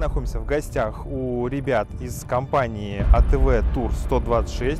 находимся в гостях у ребят из компании АТВ Тур 126.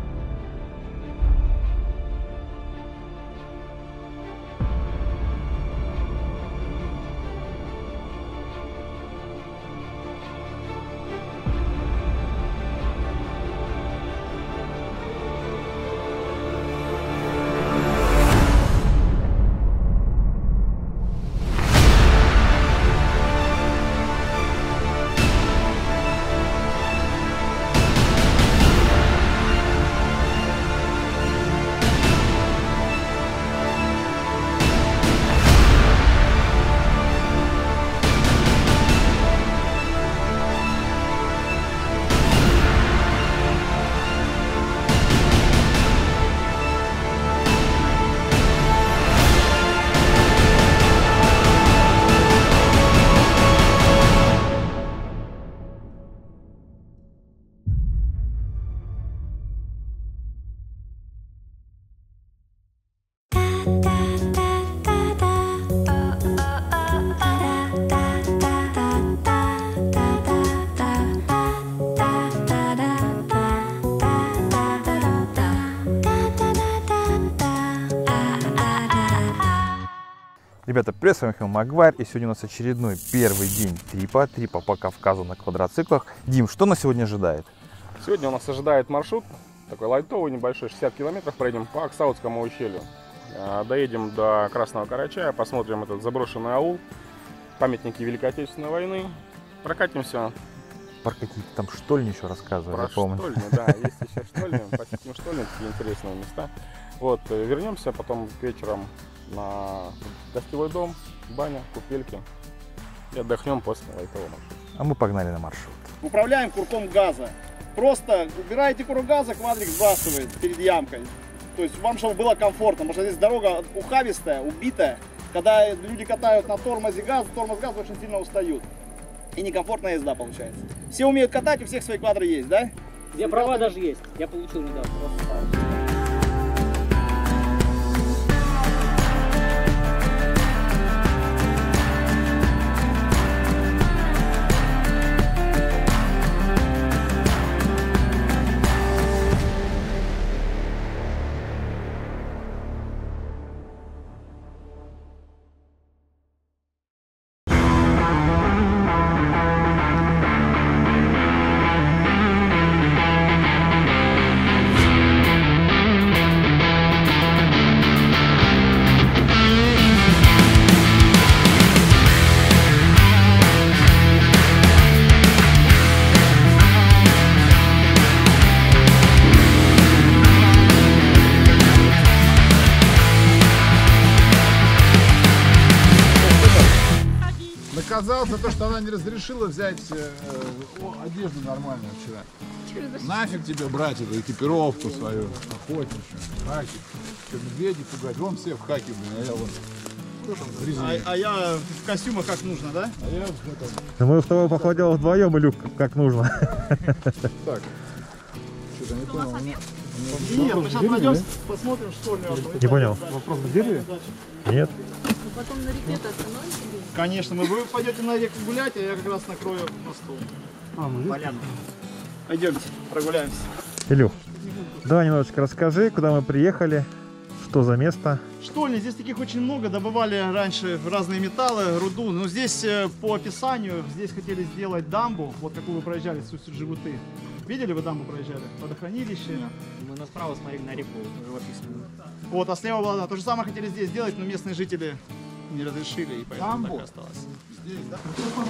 Ребята, привет, с вами Михаил Магуайр, и сегодня у нас очередной первый день трипа по Кавказу на квадроциклах. Дим, что нас сегодня ожидает? Сегодня у нас ожидает маршрут, такой лайтовый, небольшой, 60 километров проедем по Аксаутскому ущелью. Доедем до Красного Карачая, посмотрим этот заброшенный аул, памятники Великой Отечественной войны, прокатимся. Про какие-то там штольни еще рассказывали, Про я помню. штольни, да, есть еще штольни, посетим штольни, такие интересные места. Вот, вернемся потом вечером на гостевой дом, баня, купельки и отдохнем после лайтового маршрута. А мы погнали на маршрут. Управляем курком газа. Просто убираете курок газа, квадрик сбрасывает перед ямкой. То есть вам, чтобы было комфортно, потому что здесь дорога ухабистая, убитая. Когда люди катают на тормозе газа, тормоз газа очень сильно устают. И некомфортная езда получается. Все умеют катать, у всех свои квадры есть, да? У меня права даже есть. Я получил недавно. Наказал за то, что она не разрешила взять одежду нормальную вчера. Нафиг тебе брать эту экипировку свою, охотничью, хаки. Что, медведей пугать? Вон все в хаке, блин, а я вот в резине. А я в костюмах как нужно, да? А я в этом. Да мы с тобой, походу, вдвоем, Илюх, как нужно. Так. Что-то не понял. Нет, мы сейчас пойдем, посмотрим, что ли. Не понял. Вопрос в дереве? Нет. Потом на реке-то остановимся? Конечно, вы пойдете на реку гулять, а я как раз накрою на стол. Поляну. Пойдемте, прогуляемся. Илюх, давай немножечко расскажи, куда мы приехали, что за место. Штольни, здесь таких очень много, добывали раньше разные металлы, руду, но здесь по описанию, здесь хотели сделать дамбу, вот как вы проезжали с Животы. Видели, вы дамбу проезжали? Водохранилище. Мы насправо смотрели на реку живописную. Вот, а слева была, то же самое хотели здесь сделать, но местные жители не разрешили, и поэтому так и осталось. Здесь, да?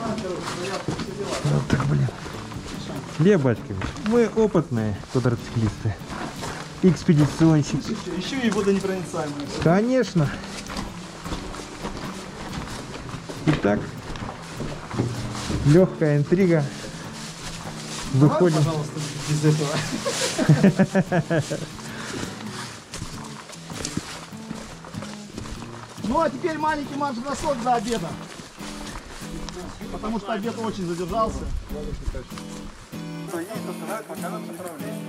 Вот так, блин. Лев Батькович, мы опытные квадроциклисты, экспедиционщики. Еще и водонепроницаемые. Конечно. Итак, легкая интрига. Выходим. Пожалуйста, без этого. Ну а теперь маленький марш-бросок до обеда. Потому что обед очень задержался. Пока нам направление.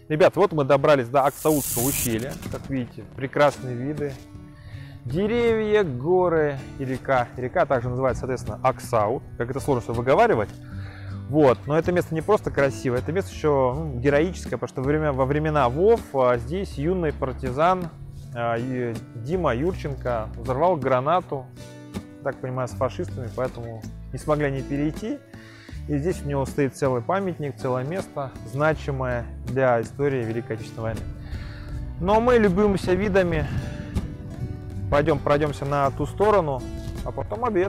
Ребят, вот мы добрались до Аксаутского ущелья. Как видите, прекрасные виды. Деревья, горы и река. Река также называется, соответственно, Аксаут. Как это сложно выговаривать. Вот. Но это место не просто красивое, это место еще героическое, потому что во времена ВОВ здесь юный партизан Дима Юрченко взорвал гранату, так понимаю, с фашистами, поэтому не смогли они перейти. И здесь у него стоит целый памятник, целое место, значимое для истории Великой Отечественной войны. Но мы любуемся видами. Пойдем пройдемся на ту сторону, а потом обед.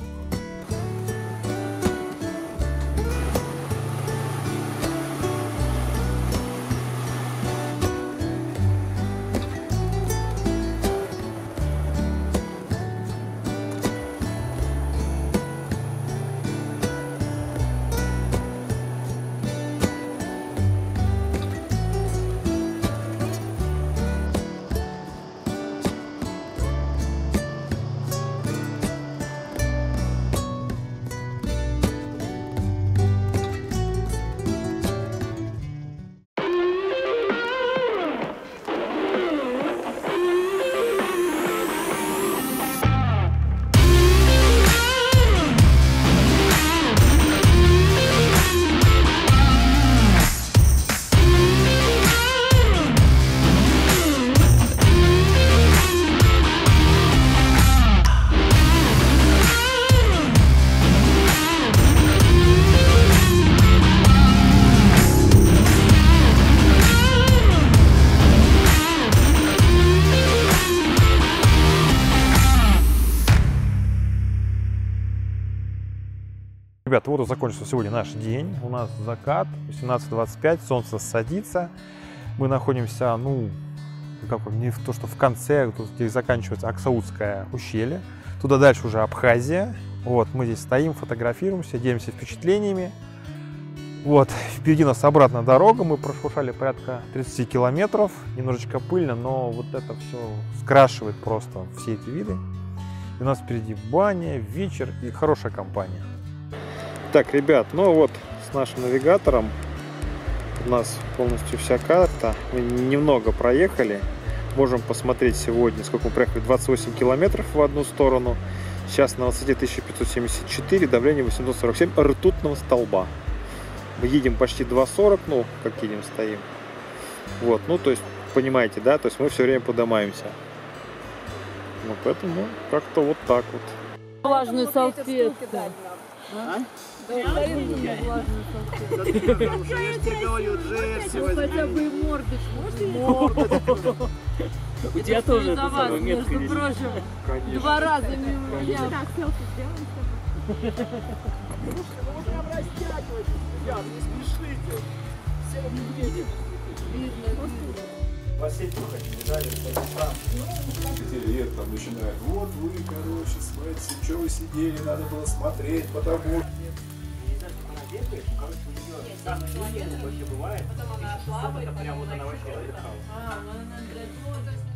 Ребята, вот и закончился сегодня наш день. У нас закат, 18:25, солнце садится. Мы находимся, не то, что в конце, тут здесь заканчивается Аксаутское ущелье. Туда дальше уже Абхазия. Вот, мы здесь стоим, фотографируемся, делимся впечатлениями. Вот, впереди нас обратная дорога. Мы прошуршали порядка 30 километров. Немножечко пыльно, но вот это все скрашивает просто все эти виды. И у нас впереди баня, вечер и хорошая компания. Так, ребят, ну вот с нашим навигатором у нас полностью вся карта. Мы немного проехали. Можем посмотреть сегодня, сколько мы проехали. 28 километров в одну сторону. Сейчас на высоте 1574, давление 847 ртутного столба. Мы едем почти 2,40, как едем, стоим. Вот, то есть, понимаете, да, то есть мы все время поднимаемся. Вот поэтому как-то вот так вот. Влажную салфетку. Хотя бы и мордыш. У тебя тоже это самое метка между прочим, 2 раза мимо меня. Так, селфи сделаем. Можно растягивать, ребят, не спешите. Все видите. Хотели там начинают. Вот вы, смотрите, что вы сидели, надо было смотреть, потому Бывает. Потом она шла, это прям вот она вообще отдыхала.